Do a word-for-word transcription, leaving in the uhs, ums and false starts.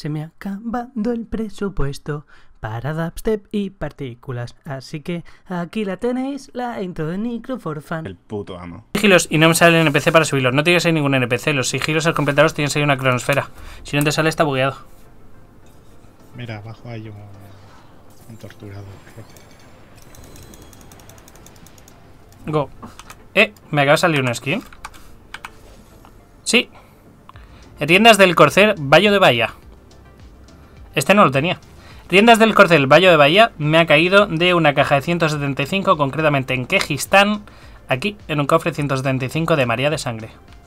Se me ha acabado el presupuesto para dubstep y partículas. Así que aquí la tenéis, la intro de Necro for Fun. El puto amo. Sigilos y no me sale el N P C para subirlos. No tiene que ser ningún N P C. Los sigilos al completarlos tienen que ser una cronosfera. Si no te sale está bugueado. Mira, abajo hay un, un torturador. Go. Eh, me acaba de salir una skin. Sí. Riendas del Corcel Bayo de Bahía. Este no lo tenía. Riendas del Corcel Bayo de Bahía me ha caído de una caja de ciento setenta y cinco, concretamente en Kejistán, aquí en un cofre ciento setenta y cinco de María de Sangre.